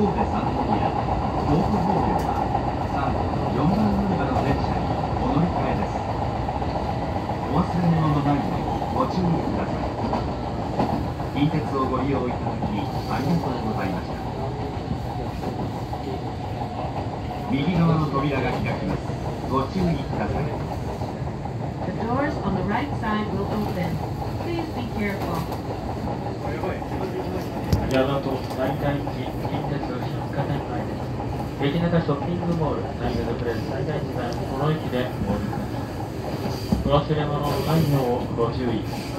神戸三宮、甲府方面は3、4番乗り場の電車にお乗り換えです。お忘れ物のないようご注意ください。近鉄をご利用いただきありがとうございました。右側の扉が開きます。ご注意ください。 The doors on the right side will open. Please be careful. 大和大田駅近鉄百貨店前です。駅中ショッピングモールタイムズプレス最大時間この駅でお降りください。お忘れ物のないようご注意。